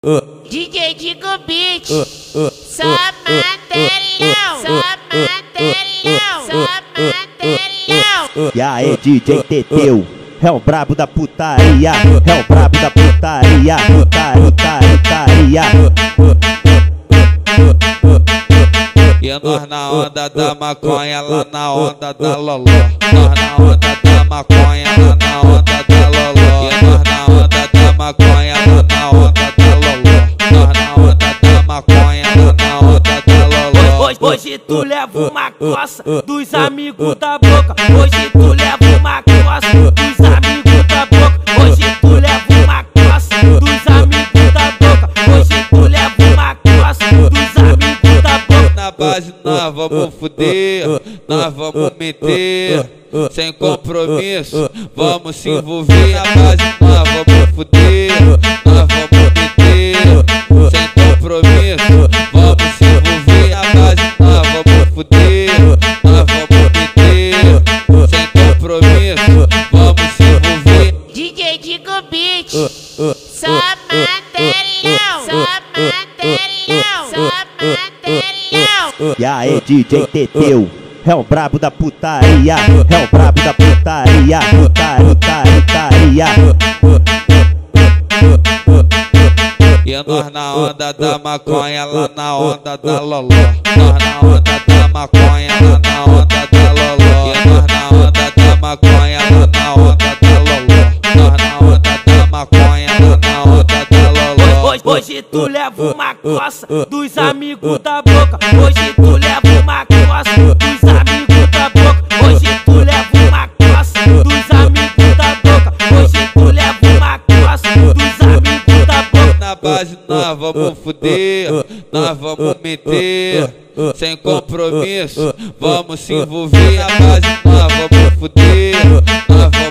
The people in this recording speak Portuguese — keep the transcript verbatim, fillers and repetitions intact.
D J Digo Beat, só mantelão, só mantelão, só mantelão. E aí, D J Teteu, é o brabo da putaria, é o brabo da putaria, putaria, putaria. E nós na onda da maconha, lá na onda da loló. Nós na onda da maconha, lá na onda da loló. E nós na onda da maconha, lá na onda da loló. Nós na onda da maconha, lá na onda da loló. Hoje, hoje tu leva uma coça dos amigos da boca. Hoje tu leva uma coça dos amigos da boca. Hoje tu leva uma coça dos amigos da boca. Hoje tu leva uma coça dos amigos da boca. Na base nós vamos fuder, nós vamos meter, sem compromisso, vamos se envolver. Na base nós vamos fuder, nós vamos meter, sem compromisso, vamos se envolver. Na base nós vamos fuder, nós vamos meter, sem compromisso, vamos se envolver. D J Digo Beat, só mantelão, só mantelão, só mantelão. E aí, D J Teteu, é o brabo da putaria, é o brabo da putaria, putaria, putaria. E nós na onda da maconha, lá na onda da loló. Nós na onda da maconha, lá na onda da loló. E nós na onda da maconha, lá na onda da loló. Nós na onda da maconha, lá na onda da loló. Hoje, hoje tu leva uma coça dos amigos da boca. Hoje tu leva uma coça dos amigos da boca. Hoje tu leva uma coça dos amigos da boca. Hoje tu leva uma coça dos amigos da boca. Na base nós vamos fuder, nós vamos meter, sem compromisso, vamos se envolver. Na base nós vamos fuder, nós vamos